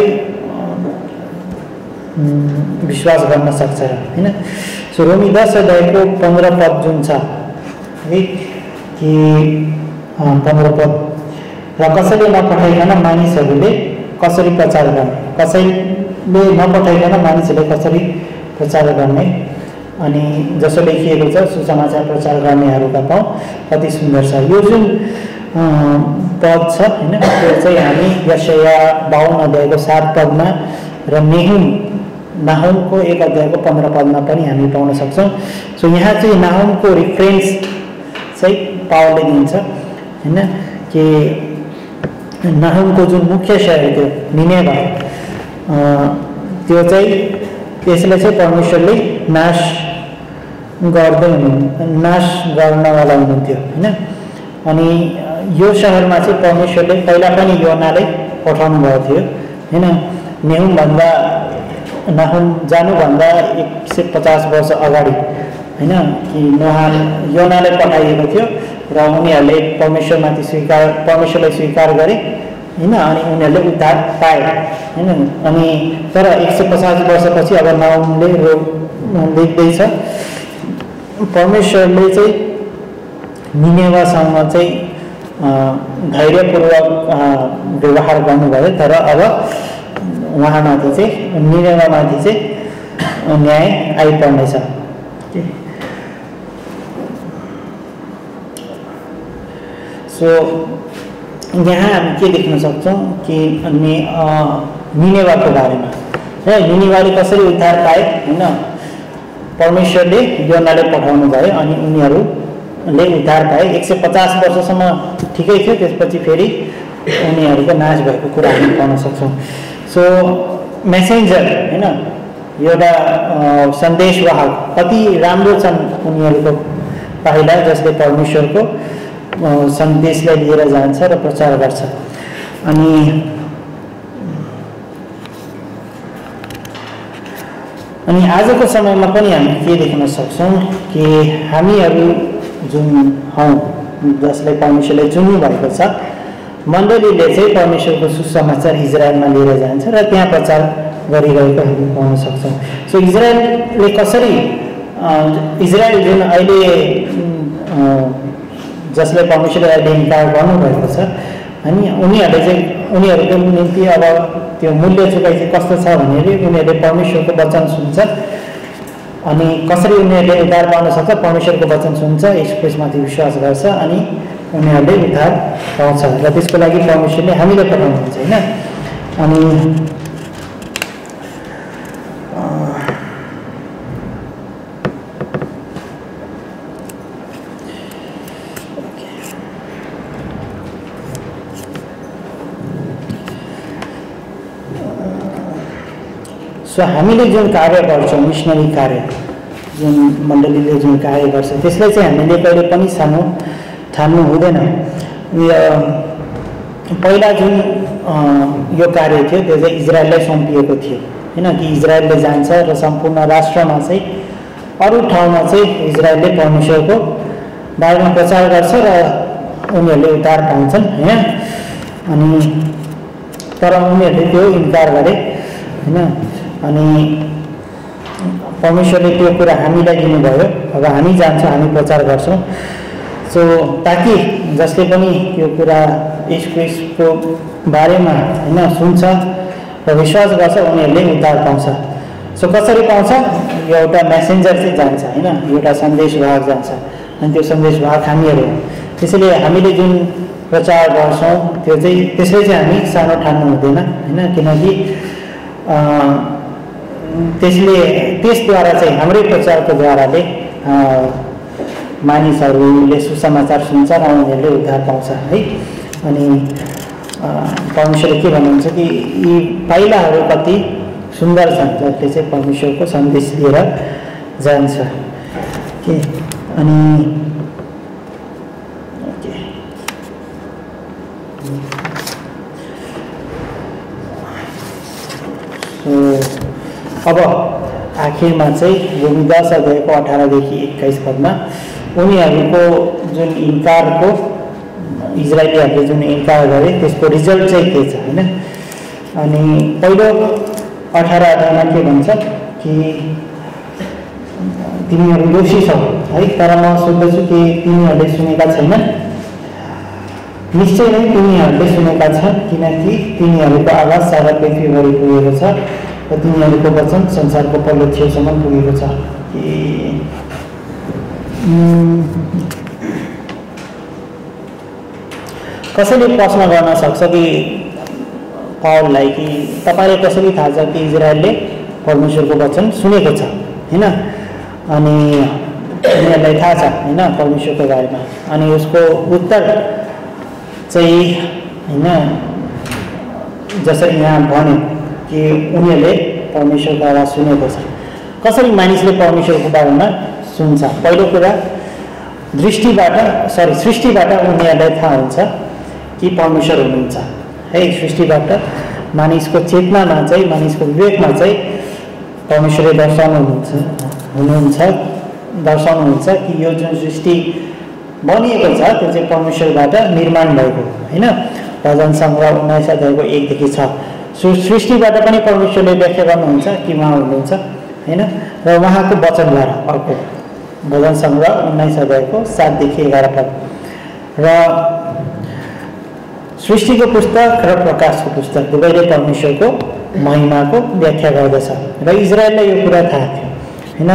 विश्वास गर्न सक्छ र हैन। सो रोमी 10 अध्यायको 15 पद जुन छ है कि 15 पद, र कसैले नपठाइकन मानिसहरूले कसरी प्रचार गर्ने, कसैले नपठाइकन मानिसहरूले कसरी प्रचार गर्ने अनि जसो लेखिएको छ सुसमाचार प्रचार गर्नेहरूका पाउँ कति सुन्दर छ। यो जुन पद छ हैन त्यो चाहिँ हामी यशाया 52 अध्यायको 7 पदमा र नाहुमको 1 अध्यायको 15 पदमा पनि हामी पाउन सक्छौँ। सो यहाँ चाहिँ नाहुमको रिफरेन्स चाहिँ पावलले दिन्छ हैन कि नाहुमको जुन मुख्य शहर थियो निनेभा त्यो चाहिँ त्यसले चाहिँ परमेश्वरले नाश गर्नवाला हुनुहुन्थ्यो हैन। अनि यो शहरमा चाहिँ परमेश्वरले पहिला पनि योनालाई पठाउनु भएको थियो हैन। नाहुम जानुभन्दा 150 वर्ष अगाडि हैन कि योनालाई पठाइएको थियो र उनीहरूले परमेश्वरलाई स्वीकार गरे हैन। अनि उनीहरूले उद्धार पाए हैन। अनि तर 150 वर्षपछि अब नाहुमले लेख्दैछ परमेश्वरले चाहिँ निनेवासँग चाहिँ धैर्यपूर्वक व्यवहार गर्नुभयो, तर अब उहाँमाथि चाहिँ निनेवामाथि चाहिँ न्याय आइपर्नेछ। सो यहाँ हामी के देख्न सक्छौँ कि निनेवाको बारेमा र निनेवाले कसरी उद्धार पाए हैन। परमेश्वरले योनाले पठाउनु भयो अनि उनीहरूले उद्धार पाए। 150 वर्षसम्म ठिकै थियो, त्यसपछि फेरि उनीहरूको नाश भएको कुरा हामी पाउन सक्छौँ। सो मेसेन्जर हैन एउटा सन्देशवाहक कति राम्रो छन् उनीहरूको पाइला जसले परमेश्वरको सन्देशलाई लिएर जान्छ र प्रचार गर्छ। अनि आजको समयमा पनि हामी के देख्न सक्छौँ कि हामीहरू जुन हौँ जसलाई परमेश्वरले चुन्नु भएको छ मण्डलीले चाहिँ परमेश्वरको सुसमाचार इजरायलमा लिएर जान्छ र त्यहाँ प्रचार गरिरहेको हामी पाउन सक्छौँ। सो इजरायलले कसरी इजरायल जुन अहिले जसले परमेश्वरले अहिले इन्कार गर्नुभएको छ अनि उनीहरूको निम्ति अब त्यो मूल्य चुकाइ चाहिँ कस्तो छ भने उनीहरूले परमेश्वरको वचन सुन्छ अनि कसरी उनीहरूले उद्धार पाउन सक्छ परमेश्वरको वचन सुन्छ, यीशु ख्रीष्टमाथि विश्वास गर्छ अनि उनीहरूले उद्धार पाउँछ र त्यसको लागि परमेश्वरले हामीलाई पठाउनुहुन्छ हैन। अनि सो हामीले जुन कार्य गर्छौँ मिसनरी कार्य जुन मण्डलीले जुन कार्य गर्छ त्यसलाई चाहिँ हामीले कहिले पनि सानो ठान्नु हुँदैन। पहिला जुन यो कार्य थियो त्यो चाहिँ इजरायललाई सुम्पिएको थियो हैन कि इजरायलले जान्छ र सम्पूर्ण राष्ट्रमा चाहिँ अरू ठाउँमा चाहिँ इजरायलले परमेश्वरको बारेमा प्रचार गर्छ र उनीहरूले उद्धार पाउँछन् हैन। अनि तर उनीहरूले त्यो इन्कार गरे हैन। अनि परमेश्वरले त्यो कुरा हामीलाई दिनुभयो, अब हामी जान्छौँ हामी प्रचार गर्छौँ। सो ताकि जसले पनि यो कुरा यीशु ख्रीष्टको बारेमा हैन सुन्छ र विश्वास गर्छ उनीहरूले उद्धार पाउँछ। सो कसरी पाउँछ? एउटा मेसेन्जर चाहिँ जान्छ हैन, एउटा सन्देशवाहक जान्छ अनि त्यो सन्देशवाहक हामीहरू हो। त्यसैले हामीले जुन प्रचार गर्छौँ त्यो चाहिँ त्यसले चाहिँ हामी सानो ठान्नु हुँदैन हैन, किनकि त्यसद्वारा चाहिँ हाम्रै प्रचारको द्वाराले मानिसहरूले सुसमाचार सुन्छ र उनीहरूले उद्धार पाउँछ है। अनि परमेश्वरले के भन्नुहुन्छ कि यी पाइलाहरू कति सुन्दर छन् जसले चाहिँ परमेश्वरको सन्देश लिएर जान्छ के। अनि अब आखिरमा चाहिँ रोमी 10 अध्यायको 18 देखि 21 पदमा उनीहरूको जुन इन्कारको इजरायलीहरूले जुन इन्कार गरे त्यसको रिजल्ट चाहिँ के छ हैन। अनि पहिलो 18 अध्यायमा के भन्छ कि तिमीहरू दोषी छौ है, तर म सोध्दछु कि तिमीहरूले सुनेका छैनन्? निश्चय नै तिमीहरूले सुनेका छन्, किनकि तिमीहरूको आवाज सारा पृथ्वीभरि पुगेको छ र तिमीहरूको वचन संसारको पल्लो छेउसम्म पुगेको छ। कि कसैले प्रश्न गर्न सक्छ कि पाउललाई कि तपाईले कसरी थाहा छ कि इजरायलले परमेश्वरको वचन सुनेको छ हैन, अनि उनीहरूलाई थाहा छ हैन परमेश्वरको बारेमा। अनि उसको उत्तर चाहिँ हैन जसरी यहाँ भन्यो कि उनीहरूले परमेश्वरको आवाज सुनेको छ। कसरी मानिसले परमेश्वरको बारेमा सुन्छ? पहिलो कुरा सृष्टिबाट उनीहरूलाई थाहा हुन्छ कि परमेश्वर हुनुहुन्छ है। सृष्टिबाट मानिसको चेतनामा चाहिँ, मानिसको विवेकमा चाहिँ परमेश्वरले दर्शाउनुहुन्छ कि यो जुन सृष्टि बनिएको छ त्यो चाहिँ परमेश्वरबाट निर्माण भएको हैन। भजन सङ्ग्रह 19 अध्यायको 1 देखि 6 सृष्टिबाट पनि परमेश्वरले व्याख्या गर्नुहुन्छ कि उहाँ हुनुहुन्छ हैन, र उहाँको वचनद्वारा। अर्को भजन सङ्ग्रह 19 अध्यायको 7 देखि 11 पद। र सृष्टिको पुस्तक र प्रकाशको पुस्तक दुवैले परमेश्वरको महिमाको व्याख्या गर्दछ र इजरायललाई यो कुरा थाहा थियो हैन।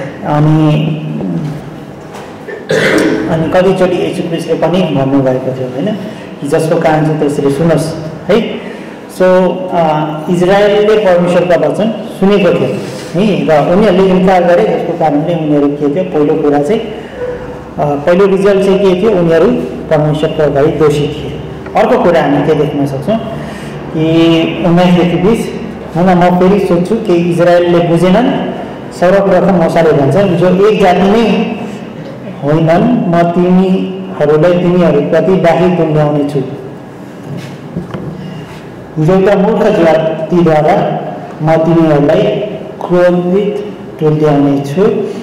अनि कतिचोटि येशू ख्रीष्टले पनि भन्नुभएको थियो हैन कि जसको कान छ त्यसले सुनोस् है। सो इजरायलले परमेश्वरका वचन सुनेको थियो है र उनीहरूले इन्कार गरे, जसको कारणले उनीहरू के थियो, पहिलो कुरा चाहिँ पहिलो रिजल्ट चाहिँ के थियो, उनीहरू परमेश्वरको अगाडि दोषी थिए। अर्को कुरा हामी के देख्न सक्छौँ कि 19 देखि 20 हैन, म फेरि सोध्छु कि इजरायलले बुझेनन्। सर्वप्रथम मोसाले भन्छन्, जो एक जाति नै होइनन् म तिमीहरूलाई तिमीहरूप्रति डाही तुल्याउने छु। एउटा मूर्ख जातिद्वारा म तिमीहरूलाई क्रोधित तुल्याउने छु।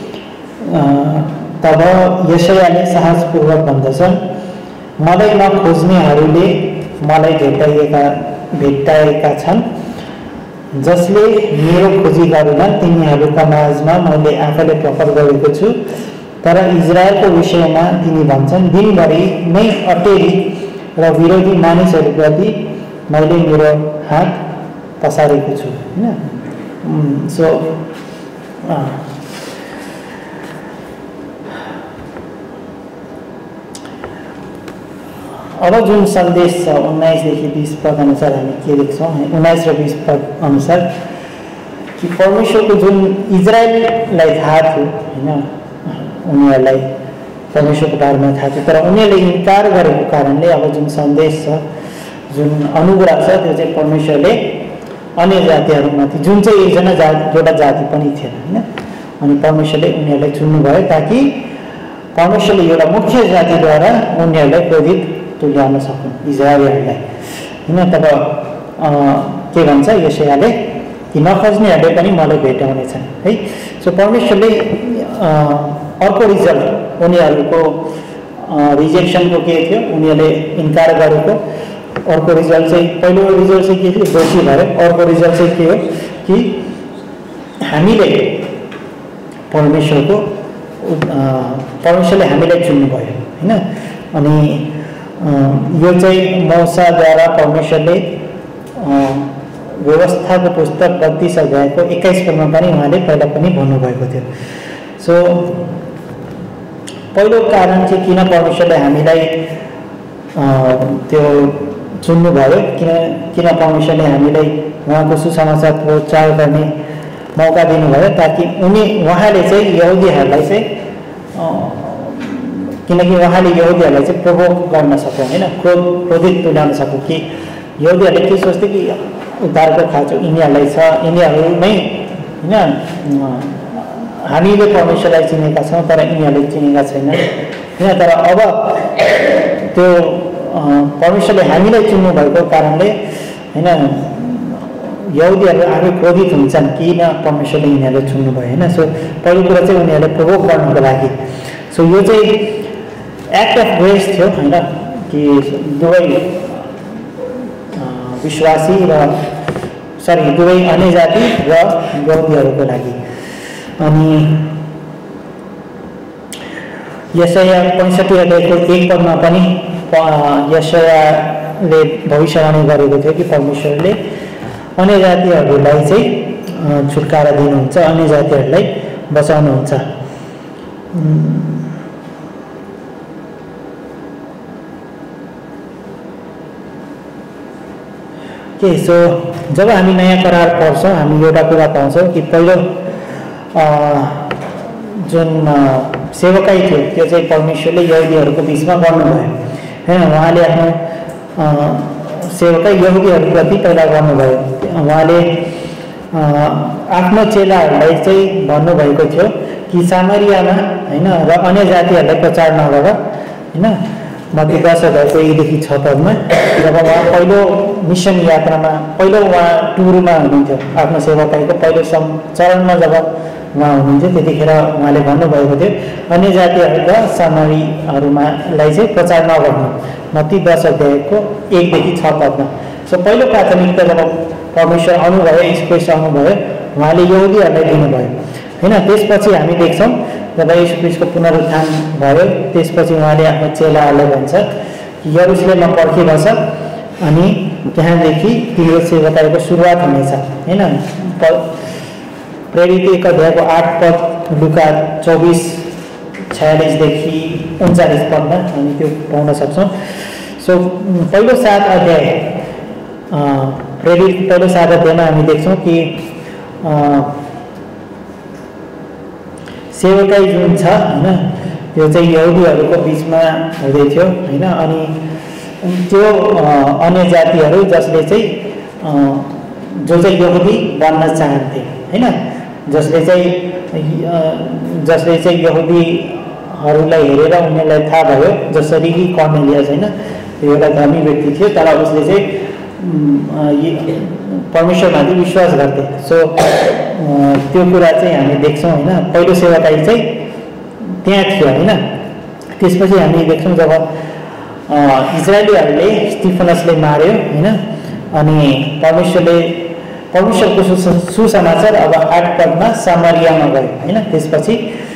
तब यशायाले साहसपूर्वक भन्दछन्, मलाई नखोज्नेहरूले मलाई भेट्टाएका छन्, जसले मेरो खोजी गरेनन् तिनीहरूका माझमा मैले आफैले प्रकट गरेको छु। तर इजरायलको विषयमा तिनी भन्छन्, दिनभरि नै अटेरी र विरोधी मानिसहरूप्रति मैले मेरो हात पसारेको छु हैन। सो अब जुन सन्देश छ 19 देखि 20 पद अनुसार हामी के देख्छौँ, 19 र 20 पद अनुसार कि परमेश्वरको जुन इजरायललाई थाहा थियो हैन, उनीहरूलाई परमेश्वरको बारेमा थाहा थियो, तर उनीहरूले इन्कार गरेको कारणले अब जुन सन्देश छ, जुन अनुग्रह छ, त्यो चाहिँ परमेश्वरले अन्य जातिहरूमाथि, जुन चाहिँ एउटा जाति पनि थिएन हैन, अनि परमेश्वरले उनीहरूलाई चुन्नुभयो ताकि परमेश्वरले एउटा मुख्य जातिद्वारा उनीहरूलाई क्रोधित तुल्याउन सकुन् इजरायलीहरूलाई हैन। तब के भन्छ यशायाले कि नखोज्नेहरूले पनि मलाई भेटाउनेछन् है। सो परमेश्वरले अर्को रिजल्ट उनीहरूको रिजेक्सनको के थियो, उनीहरूले इन्कार गरेको अर्को रिजल्ट चाहिँ, पहिलो रिजल्ट चाहिँ के थियो, दोषी भयो। अर्को रिजल्ट चाहिँ के हो कि हामीले परमेश्वरले हामीलाई चुन्नुभयो हैन। अनि यो चाहिँ मौसाद्वारा परमेश्वरले व्यवस्थाको पुस्तक 32 अध्यायको 21 पदमा पनि उहाँले पहिला पनि भन्नुभएको थियो। सो पहिलो कारण चाहिँ किन परमेश्वरले हामीलाई त्यो चुन्नुभयो, किन परमेश्वरले हामीलाई उहाँको सुसमाचार प्रचार गर्ने मौका दिनुभयो, ताकि उहाँले चाहिँ यहुदीहरूलाई चाहिँ, किनकि उहाँले यहुदीहरूलाई चाहिँ प्रोभोक गर्न सक्यो होइन, क्रोधित तुल्याउन सक्यो कि यहुदीहरूले के सोच्थे कि उद्धारको खाँचो यिनीहरूलाई छ, यिनीहरूमै होइन, हामीले परमेश्वरलाई चिनेका छौँ तर यिनीहरूले चिनेका छैन होइन। तर अब त्यो परमेश्वरले हामीलाई चुन्नु भएको कारणले होइन, यहुदीहरू आफै क्रोधित हुन्छन् किन परमेश्वरले यिनीहरूलाई चुन्नुभयो होइन। सो पहिलो कुरा चाहिँ उनीहरूले प्रोभोक गर्नको लागि, सो यो चाहिँ एक्ट अफ ग्रेस थियो होइन, कि दुवै विश्वासी र दुवै अन्य जाति र यहुदीहरूको लागि। अनि यशाया 65 अध्यायको 1 पदमा पनि यशायाले भविष्यवाणी गरेको थियो कि परमेश्वरले अन्य जातिहरूलाई चाहिँ छुटकारा दिनुहुन्छ, अन्य जातिहरूलाई बचाउनुहुन्छ। के सो जब हामी नयाँ करार पढ्छौँ हामी एउटा कुरा पाउँछौँ कि पहिलो जुन सेवकाई थियो त्यो चाहिँ परमेश्वरले यहुदीहरूको बिचमा गर्नुभयो हैन। उहाँले आफ्नो सेवकाई यहुदीहरूप्रति पहिला गर्नुभयो। उहाँले आफ्नो चेलाहरूलाई चाहिँ भन्नुभएको थियो कि सामरियामा हैन र अन्य जातिहरूलाई प्रचार नगर हैन। मत्ती 10:1-6 पदमा जब उहाँ पहिलो मिसन यात्रामा पहिलो उहाँ टुरमा हुनुहुन्थ्यो आफ्नो सेवकाईको पहिलो चरणमा जब उहाँ हुनुहुन्थ्यो त्यतिखेर उहाँले भन्नुभएको थियो अन्य जातिहरू र सामरीहरूलाई चाहिँ प्रचार नगर्नु। मत्ती 10:1-6 पदमा। सो पहिलो प्राथमिकता जब परमेश्वर आउनुभयो यीशु ख्रीष्ट आउनुभयो उहाँले यहुदीहरूलाई दिनुभयो हैन। त्यसपछि हामी देख्छौँ जब यीशु ख्रीष्टको पुनरुत्थान भयो त्यसपछि उहाँले आफ्नो चेलाहरूलाई भन्छ कि यरुशलेममा पर्खिबस अनि त्यहाँदेखि तिम्रो सेवकाईको सुरुवात हुनेछ हैन। प्रेरित 1:8 पद, लुका 24:46-39 पदमा हामी त्यो पाउन सक्छौँ। सो पहिलो 7 अध्याय प्रेरित पहिलो 7 अध्यायमा हामी देख्छौँ कि सेवकाई जुन छ हैन त्यो चाहिँ यहुदीहरूको बिचमा हुँदै थियो हैन। अनि त्यो अन्य जातिहरू जसले चाहिँ यहुदी बन्न चाहन्थे हैन, जसले चाहिँ यहुदीहरूलाई हेरेर उनीहरूलाई थाहा भयो जसरी कि कर्नेलियस हैन त्यो एउटा धनी व्यक्ति थियो तर उसले चाहिँ परमेश्वरमाथि विश्वास गर्थे। सो त्यो कुरा चाहिँ हामी देख्छौँ हैन। पहिलो सेवकाई चाहिँ त्यहाँ थियो हैन। त्यसपछि हामी देख्छौँ जब इजरायलीहरूले स्टिफनसले मार्यो हैन अनि परमेश्वरको सुसमाचार अब 8 पदमा सामरियामा गयो हैन। त्यसपछि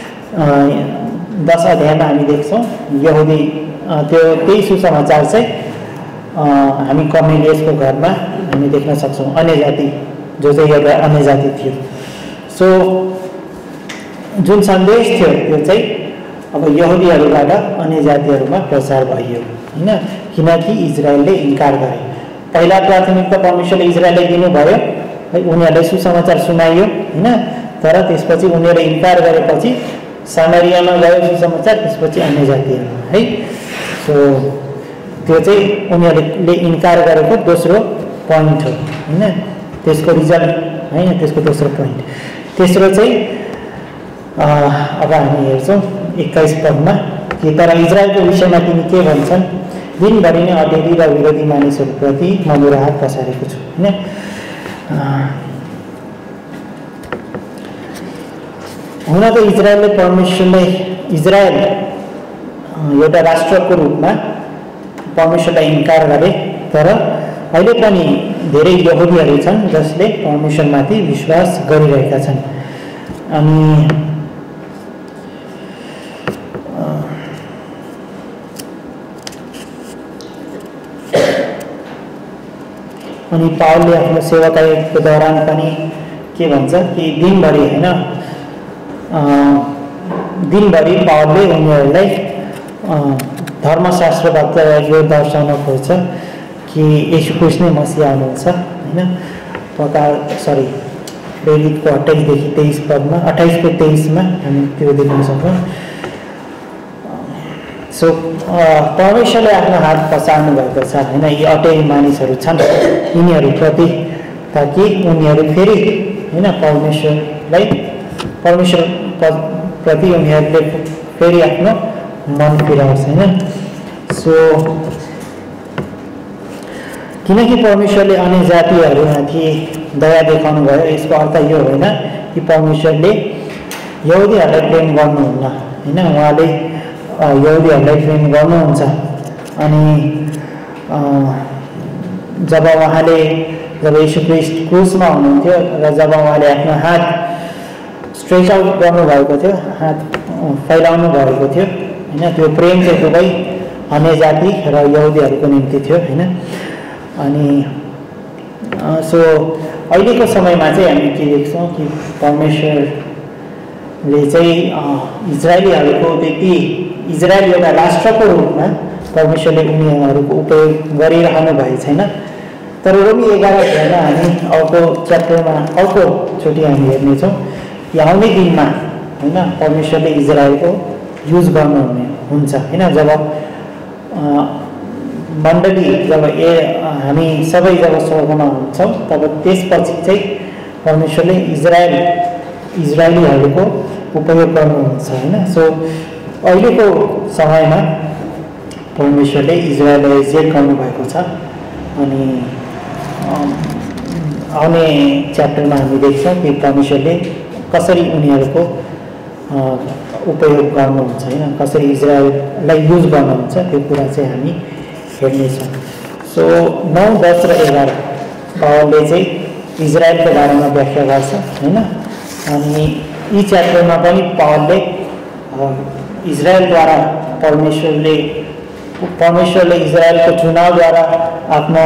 10 अध्यायमा हामी देख्छौँ यहुदी त्यही सुसमाचार चाहिँ हामी कर्नेलियसको घरमा हामी देख्न सक्छौँ अन्य जाति जो चाहिँ एउटा अन्य जाति थियो। सो जुन सन्देश थियो त्यो चाहिँ अब यहुदीहरूबाट अन्य जातिहरूमा प्रचार भयो हैन। किनकि इजरायलले इन्कार गरे। पहिला प्राथमिकता परमेश्वरले इजरायललाई दिनुभयो है, उनीहरूलाई सुसमाचार सुनाइयो हैन। तर त्यसपछि उनीहरूले इन्कार गरेपछि सामरियामा गयो सुसमाचार, त्यसपछि अन्य जातिहरू है। सो त्यो चाहिँ उनीहरूले इन्कार गरेको दोस्रो पोइन्ट हो हैन, त्यसको रिजल्ट हैन, त्यसको दोस्रो पोइन्ट। तेस्रो चाहिँ अब हामी हेर्छौँ 21 पदमा कि तर इजरायलको विषयमा तिनी के भन्छन्, दिनभरि नै अटेरी र विरोधी मानिसहरूप्रति म मेरो हात पसारेको छु हैन। हुन त इजरायल एउटा राष्ट्रको रूपमा परमेश्वरलाई इन्कार गरे तर अहिले पनि धेरै यहुदीहरू छन् जसले परमेश्वरमाथि विश्वास गरिरहेका छन्। अनि पावलले आफ्नो सेवाकाईको दौरान पनि के भन्छ कि दिनभरि पावलले उनीहरूलाई धर्मशास्त्रबाट यो दर्शाउन खोज्छ कि येशू ख्रीष्ट नै मसीहा आउनुहुन्छ हैन। प्रेरितको 28-23 पदमा 28-23मा हामी त्यो देख्न सक्छौँ। सो परमेश्वरले आफ्नो हात पसार्नु भएको छ हैन यी अटेरी मानिसहरू छन् यिनीहरूप्रति, ताकि उनीहरू फेरि हैन परमेश्वरप्रति उनीहरूले फेरि आफ्नो मन फिराउँछ हैन। सो किनकि परमेश्वरले अन्य जातिहरूमाथि दया देखाउनु भयो यसको अर्थ यो होइन कि परमेश्वरले यहुदीहरूलाई प्रेम गर्नुहुन्न हैन। उहाँले यहुदीहरूलाई प्रेम गर्नुहुन्छ। अनि जब येशू ख्रीष्ट क्रुसमा हुनुहुन्थ्यो र जब उहाँले आफ्नो हात स्ट्रेच आउट गर्नुभएको थियो, हात फैलाउनु भएको थियो हैन, त्यो प्रेम चाहिँ दुवै अन्य जाति र यहुदीहरूको निम्ति थियो हैन। अनि सो अहिलेको समयमा चाहिँ हामी के देख्छौँ कि परमेश्वरले चाहिँ इजरायल एउटा राष्ट्रको रूपमा परमेश्वरले उनीहरूको उपयोग गरिरहनु भएको छैन तर रोमी 11 अध्यायमा हामी अर्को च्याप्टरमा अर्कोचोटि हामी हेर्नेछौँ कि आउने दिनमा होइन परमेश्वरले इजरायलको युज गर्नुहुने हुन्छ होइन। जब मण्डली जब हामी सबै जब स्वर्गमा हुन्छौँ तब त्यसपछि चाहिँ परमेश्वरले इजरायलीहरूको उपयोग गर्नुहुन्छ होइन। सो अहिलेको समयमा परमेश्वरले इजरायललाई रिजेक्ट गर्नुभएको छ अनि आउने च्याप्टरमा हामी देख्छौँ कि परमेश्वरले कसरी उनीहरूको उपयोग गर्नुहुन्छ होइन, कसरी इजरायललाई युज गर्नुहुन्छ त्यो कुरा चाहिँ हामी हेर्नेछौँ। सो 9, 10 र 11 पावलले चाहिँ इजरायलको बारेमा व्याख्या गर्छ होइन। अनि यी च्याप्टरमा पनि पावलले इजरायलद्वारा परमेश्वरले इजरायलको चुनावद्वारा आफ्नो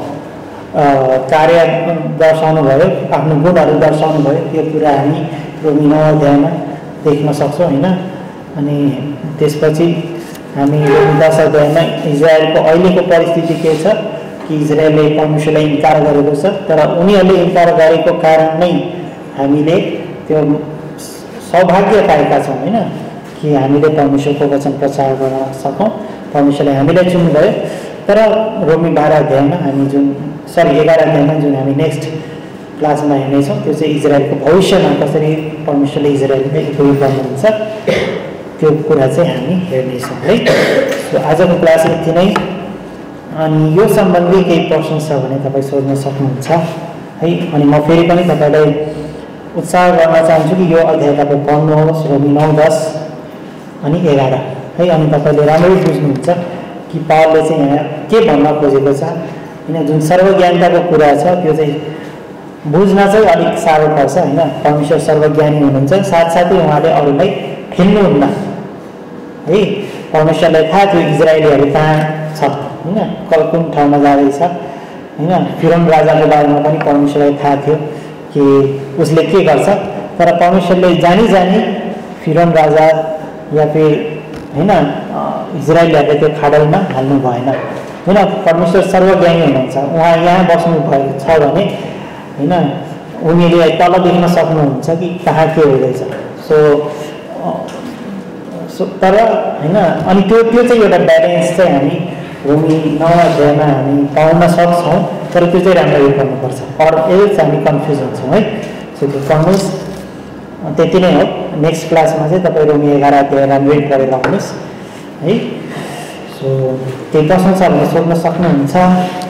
कार्य दर्शाउनु भयो, आफ्नो गुणहरू दर्शाउनु भयो, त्यो कुरा हामी रोमी 9 अध्यायमा देख्न सक्छौँ होइन। अनि त्यसपछि हामी रोमी 10 अध्यायमा इजरायलको अहिलेको परिस्थिति के छ कि इजरायलले परमेश्वरलाई इन्कार गरेको छ, तर उनीहरूले इन्कार गरेको कारण नै हामीले त्यो सौभाग्य पाएका छौँ होइन कि हामीले परमेश्वरको वचन प्रचार गर्न सकौँ। परमेश्वरले हामीलाई चुन्नुभयो। तर रोमी 12 अध्यायमा हामी 11 अध्यायमा जुन हामी नेक्स्ट क्लासमा हेर्नेछौँ त्यो चाहिँ इजरायलको भविष्यमा कसरी परमेश्वरले इजरायललाई उपयोग गर्नुहुन्छ त्यो कुरा चाहिँ हामी हेर्नेछौँ है। सो आजको क्लास यति नै। अनि यो सम्बन्धी केही प्रश्न छ भने तपाईँ सोध्न सक्नुहुन्छ है। अनि म फेरि पनि तपाईँलाई उत्साह गर्न चाहन्छु कि यो अध्याय तपाईँ पढ्नुहोस्, रोमी 9, 10 अनि 11 है। अनि तपाईँले राम्ररी बुझ्नुहुन्छ कि पावलले चाहिँ यहाँ के भन्न खोजेको छ होइन। जुन सर्वज्ञानताको कुरा छ त्यो चाहिँ बुझ्न चाहिँ अलिक साह्रो पर्छ होइन। परमेश्वर सर्वज्ञानी हुनुहुन्छ, साथसाथै उहाँले अरूलाई ठेल्नुहुन्न है। परमेश्वरलाई थाहा थियो इजरायलीहरू कहाँ छ होइन, कुन ठाउँमा जाँदैछ होइन। फिरौन राजाको बारेमा पनि परमेश्वरलाई थाहा थियो कि उसले के गर्छ, तर परमेश्वरले जानी फिरौन राजा या फिर होइन इजरायलीहरूले त्यो खाडलमा हाल्नु भएन होइन। परमेश्वर सर्वज्ञानी हुनुहुन्छ, उहाँ यहाँ बस्नु भएको छ भने होइन उनीहरूले तल देख्न सक्नुहुन्छ कि कहाँ के हुँदैछ। सो तर होइन अनि त्यो चाहिँ एउटा ब्यालेन्स चाहिँ हामी रोमी 9 अध्यायमा हामी पाउन सक्छौँ, तर त्यो चाहिँ राम्ररी पढ्नुपर्छ और यही चाहिँ हामी कन्फ्युज हुन्छौँ है। सो त्यो पढ्नुहोस्, त्यति नै हो। नेक्स्ट क्लासमा चाहिँ तपाईँ रोमी 11 अध्याय राम्ररी पढेर आउनुहोस् है। सो केही प्रश्न छ भने सोध्न सक्नुहुन्छ।